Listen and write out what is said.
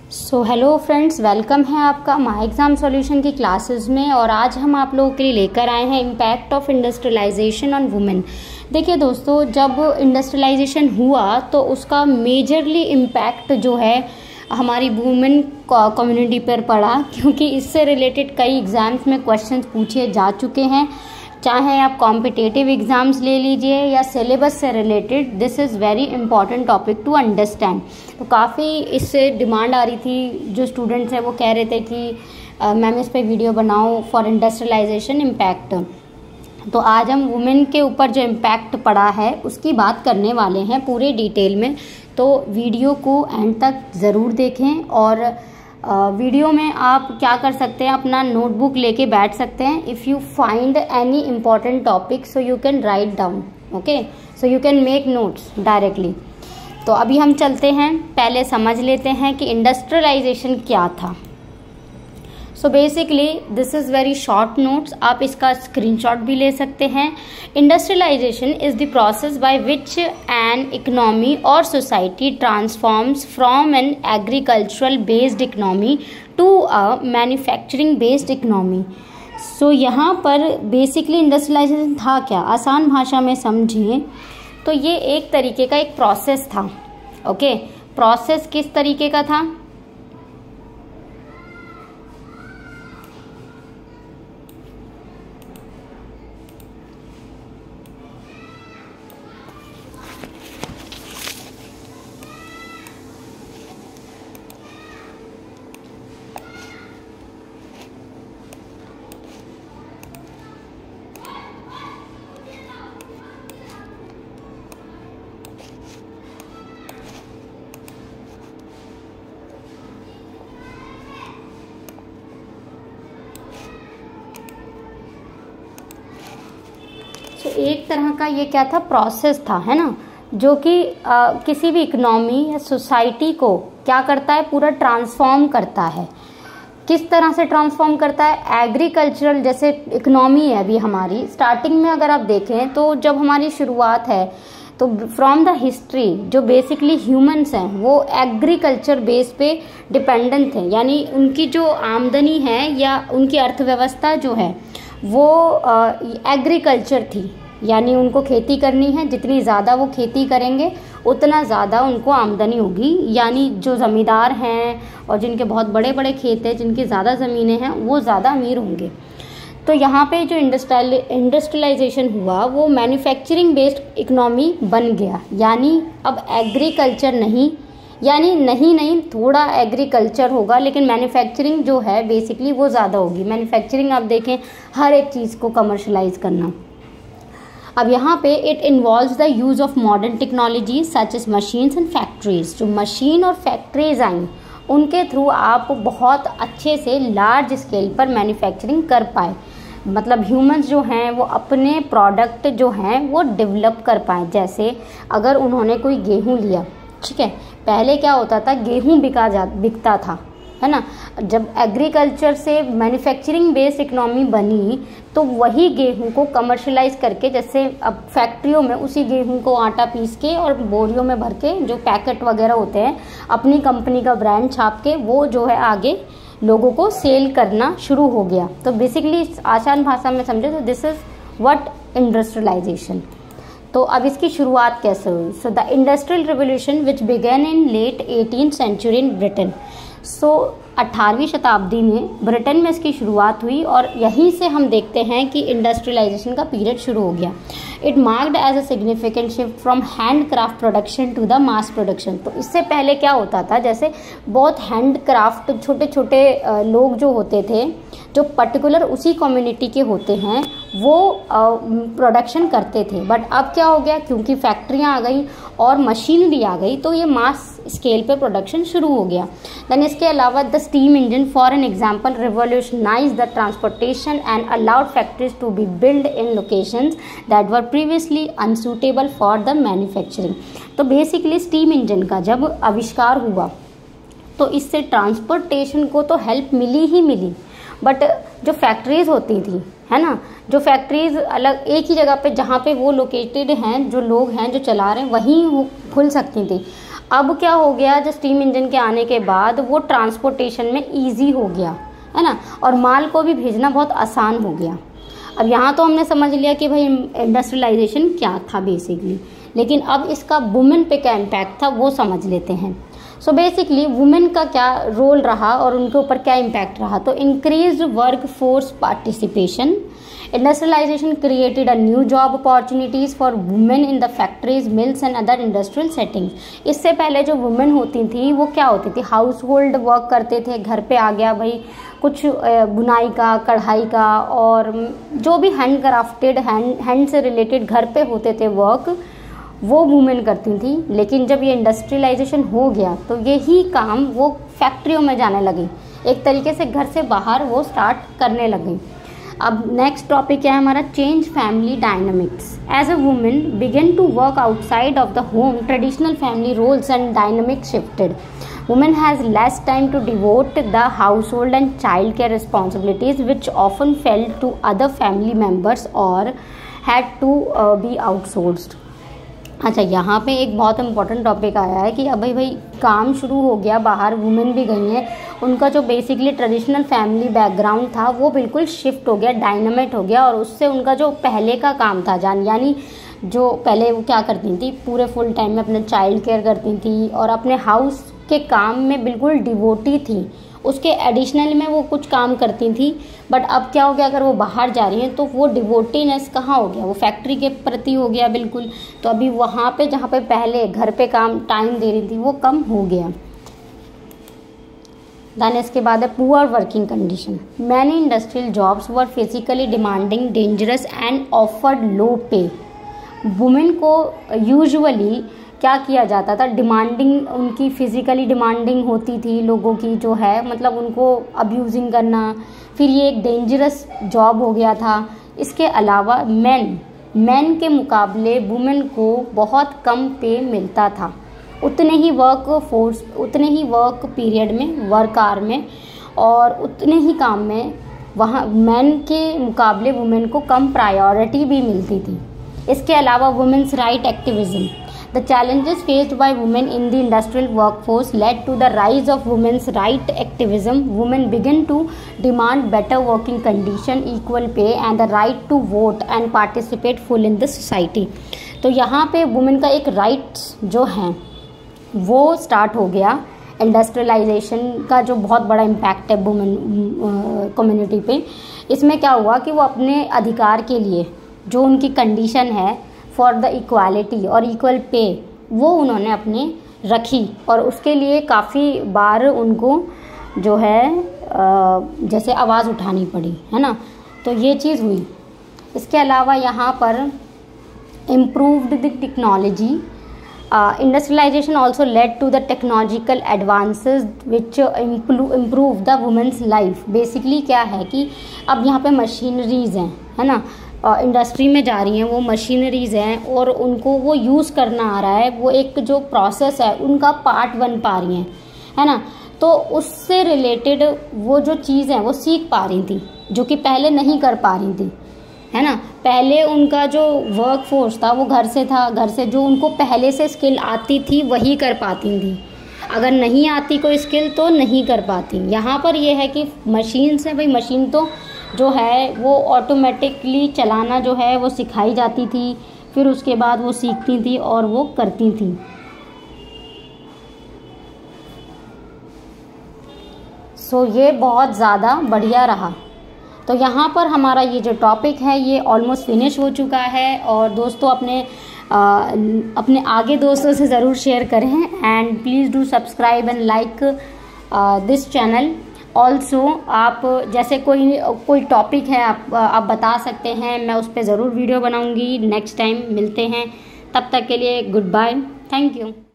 Hello friends, welcome है आपका my exam solution की क्लासेस में। और आज हम आप लोगों के लिए लेकर आए हैं impact of industrialization on women. देखिए दोस्तों, जब इंडस्ट्रियलाइजेशन हुआ तो उसका मेजरली इम्पैक्ट जो है हमारी वुमेन कम्युनिटी पर पड़ा, क्योंकि इससे रिलेटेड कई एग्ज़ाम्स में क्वेश्चंस पूछे जा चुके हैं। चाहे आप कॉम्पिटिटिव एग्ज़ाम्स ले लीजिए या सिलेबस से related, this is very important topic to understand. तो काफ़ी इससे डिमांड आ रही थी, जो स्टूडेंट्स हैं वो कह रहे थे कि मैम इस पे वीडियो बनाओ फॉर इंडस्ट्रियलाइजेशन इम्पैक्ट। तो आज हम वुमेन के ऊपर जो इम्पैक्ट पड़ा है उसकी बात करने वाले हैं पूरे डिटेल में। तो वीडियो को एंड तक ज़रूर देखें। और वीडियो में आप क्या कर सकते हैं, अपना नोटबुक लेके बैठ सकते हैं। If you find any important topic so you can write down, okay, so you can make notes directly. तो अभी हम चलते हैं, पहले समझ लेते हैं कि इंडस्ट्रियलाइजेशन क्या था। So basically this is very short notes, आप इसका स्क्रीनशॉट भी ले सकते हैं। Industrialization is the process by which an economy और society transforms from an agricultural based economy to a manufacturing based economy. So यहाँ पर बेसिकली इंडस्ट्रियलाइजेशन था क्या, आसान भाषा में समझिए तो ये एक तरीके का एक प्रोसेस था। ओके, प्रोसेस किस तरीके का था? एक तरह का ये क्या था, प्रोसेस था, है ना, जो कि किसी भी इकोनॉमी या सोसाइटी को क्या करता है, पूरा ट्रांसफॉर्म करता है। किस तरह से ट्रांसफॉर्म करता है? एग्रीकल्चरल जैसे इकोनॉमी है अभी हमारी, स्टार्टिंग में अगर आप देखें तो जब हमारी शुरुआत है तो फ्रॉम द हिस्ट्री जो बेसिकली ह्यूमंस हैं वो एग्रीकल्चर बेस पे डिपेंडेंट थे, यानी उनकी जो आमदनी है या उनकी अर्थव्यवस्था जो है वो एग्रीकल्चर थी, यानी उनको खेती करनी है, जितनी ज़्यादा वो खेती करेंगे उतना ज़्यादा उनको आमदनी होगी। यानी जो ज़मींदार हैं और जिनके बहुत बड़े बड़े खेत हैं, जिनकी ज़्यादा ज़मीनें हैं, वो ज़्यादा अमीर होंगे। तो यहाँ पे जो इंडस्ट्रियलाइजेशन हुआ वो मैन्युफैक्चरिंग बेस्ड इकोनॉमी बन गया, यानी अब एग्रीकल्चर नहीं, यानी नहीं थोड़ा एग्रीकल्चर होगा लेकिन मैन्युफैक्चरिंग जो है बेसिकली वो ज़्यादा होगी। मैन्युफैक्चरिंग आप देखें, हर एक चीज़ को कमर्शलाइज करना। अब यहाँ पे it involves the use of modern technology such as machines and factories. जो मशीन और फैक्ट्रीज आई उनके थ्रू आप बहुत अच्छे से लार्ज स्केल पर मैन्युफैक्चरिंग कर पाए, मतलब ह्यूमंस जो हैं वो अपने प्रोडक्ट जो हैं वो डेवलप कर पाए। जैसे अगर उन्होंने कोई गेहूँ लिया, ठीक है, पहले क्या होता था, गेहूँ बिकता था, है ना। जब एग्रीकल्चर से मैन्युफैक्चरिंग बेस्ड इकोनॉमी बनी तो वही गेहूं को कमर्शलाइज करके, जैसे अब फैक्ट्रियों में उसी गेहूं को आटा पीस के और बोरियों में भर के जो पैकेट वगैरह होते हैं, अपनी कंपनी का ब्रांड छाप के वो जो है आगे लोगों को सेल करना शुरू हो गया। तो बेसिकली आसान भाषा में समझे तो दिस इज व्हाट इंडस्ट्रियलाइजेशन। तो अब इसकी शुरुआत कैसे हुई? So the industrial revolution which began in late 18th century in Britain. So 18वीं शताब्दी में ब्रिटेन में इसकी शुरुआत हुई और यहीं से हम देखते हैं कि इंडस्ट्रियलाइजेशन का पीरियड शुरू हो गया। It marked as a significant shift from handcraft production to the mass production. तो इससे पहले क्या होता था, जैसे बहुत हैंडक्राफ्ट छोटे छोटे लोग जो होते थे, जो पर्टिकुलर उसी कम्युनिटी के होते हैं, वो प्रोडक्शन करते थे। बट अब क्या हो गया, क्योंकि फैक्ट्रियाँ आ गई और मशीनरी आ गई तो ये मास स्केल पे प्रोडक्शन शुरू हो गया। देन इसके अलावा the steam engine for an example revolutionize the transportation and allowed factories to be build in locations that were previously unsuitable for the manufacturing. तो बेसिकली स्टीम इंजन का जब आविष्कार हुआ तो इससे ट्रांसपोर्टेशन को तो हेल्प मिली ही मिली, बट जो फैक्ट्रीज होती थी, है ना, जो फैक्ट्रीज अलग एक ही जगह पे जहाँ पे वो लोकेटेड हैं, जो लोग हैं जो चला रहे हैं, वहीं वो खुल सकती थी। अब क्या हो गया, जो स्टीम इंजन के आने के बाद वो ट्रांसपोर्टेशन में ईजी हो गया, है ना, और माल को भी भेजना बहुत आसान हो गया। अब यहाँ तो हमने समझ लिया कि भाई इंडस्ट्रियलाइजेशन क्या था बेसिकली, लेकिन अब इसका वुमेन पे क्या इम्पैक्ट था वो समझ लेते हैं। सो बेसिकली वुमेन का क्या रोल रहा और उनके ऊपर क्या इम्पैक्ट रहा। तो increased work force participation, industrialization created a new job opportunities for women in the factories, mills and other industrial settings. इससे पहले जो वुमेन होती थी वो क्या होती थी, हाउस होल्ड वर्क करते थे, घर पे आ गया भाई कुछ बुनाई का, कढ़ाई का, और जो भी हैंड क्राफ्टेड हैंड से रिलेटेड घर पे होते थे वर्क, वो वुमेन करती थी। लेकिन जब ये इंडस्ट्रियलाइजेशन हो गया तो यही काम वो फैक्ट्रियों में जाने लगी, एक तरीके से घर से बाहर वो स्टार्ट करने लगी। अब नेक्स्ट टॉपिक क्या है हमारा, change family dynamics. As a women begin to work outside of the home, traditional family roles and dynamics shifted. Women has less time to devote the household and child care responsibilities, which often fell to other family members or had to be outsourced. अच्छा, यहाँ पे एक बहुत important topic आया है कि अब भाई काम शुरू हो गया, बाहर वुमेन भी गई हैं, उनका जो बेसिकली ट्रेडिशनल फैमिली बैकग्राउंड था वो बिल्कुल शिफ्ट हो गया, डायनामेट हो गया, और उससे उनका जो पहले का काम था यानी जो पहले वो क्या करती थी, पूरे फुल टाइम में अपने चाइल्ड केयर करती थी और अपने हाउस के काम में बिल्कुल डिवोटी थी, उसके एडिशनल में वो कुछ काम करती थी। बट अब क्या हो गया, अगर वो बाहर जा रही हैं तो वो डिवोटीनेस कहाँ हो गया, वो फैक्ट्री के प्रति हो गया बिल्कुल। तो अभी वहाँ पे जहाँ पे पहले घर पे काम टाइम दे रही थी वो कम हो गया। देन इसके बाद है poor working condition. Many industrial jobs were physically demanding, dangerous and offered low pay. Women को यूजुअली क्या किया जाता था, डिमांडिंग, उनकी फिजिकली डिमांडिंग होती थी लोगों की, जो है मतलब उनको अब्यूजिंग करना, फिर ये एक डेंजरस जॉब हो गया था। इसके अलावा मैन के मुकाबले वुमेन को बहुत कम पे मिलता था, उतने ही वर्क पीरियड में, वर्क आवर में, और उतने ही काम में वहाँ मैन के मुकाबले वुमेन को कम प्रायोरिटी भी मिलती थी। इसके अलावा women's right activism. The challenges faced by women in the industrial workforce led to the rise of women's right activism. Women began to demand better working condition, equal pay and the right to vote and participate full in the society. तो यहाँ पे women का एक rights जो हैं वो start हो गया। इंडस्ट्रियलाइजेशन का जो बहुत बड़ा इम्पैक्ट है वुमेन कम्युनिटी पे, इसमें क्या हुआ कि वो अपने अधिकार के लिए जो उनकी कंडीशन है फॉर द इक्वालिटी और इक्वल पे, वो उन्होंने अपने रखी, और उसके लिए काफ़ी बार उनको जो है जैसे आवाज़ उठानी पड़ी, है ना, तो ये चीज़ हुई। इसके अलावा यहाँ पर improved the technology. Industrialization also led to the technological advances which improve the women's life. Basically क्या है कि अब यहाँ पे मशीनरीज़ हैं, है ना, इंडस्ट्री में जा रही हैं वो मशीनरीज़ हैं और उनको वो यूज़ करना आ रहा है, वो एक जो प्रोसेस है उनका पार्ट बन पा रही हैं, है ना, तो उससे रिलेटेड वो जो चीज़ है वो सीख पा रही थी जो कि पहले नहीं कर पा रही थी, है ना। पहले उनका जो वर्क फोर्स था वो घर से था, घर से जो उनको पहले से स्किल आती थी वही कर पाती थी, अगर नहीं आती कोई स्किल तो नहीं कर पाती। यहाँ पर ये है कि मशीन से, भाई मशीन तो जो है वो ऑटोमेटिकली चलाना जो है वो सिखाई जाती थी, फिर उसके बाद वो सीखती थी और वो करती थी। सो ये बहुत ज़्यादा बढ़िया रहा। तो यहाँ पर हमारा ये जो टॉपिक है ये ऑलमोस्ट फिनिश हो चुका है, और दोस्तों अपने आगे दोस्तों से ज़रूर शेयर करें, and please do subscribe and like this channel. Also आप जैसे कोई टॉपिक है आप बता सकते हैं, मैं उस पर ज़रूर वीडियो बनाऊंगी। नेक्स्ट टाइम मिलते हैं, तब तक के लिए गुड बाय, थैंक यू।